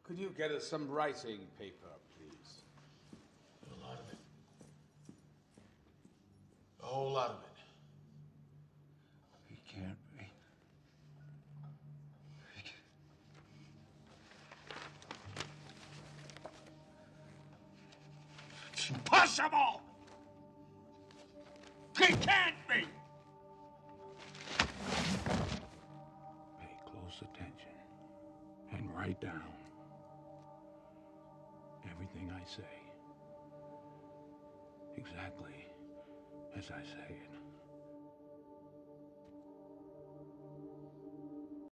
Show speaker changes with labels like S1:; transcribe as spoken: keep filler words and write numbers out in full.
S1: Could you get us some writing paper, please?
S2: A lot of it. A whole lot of it.
S3: He can't be. He can't. It's impossible! He can't be! Pay close attention and write down everything I say exactly as I say it.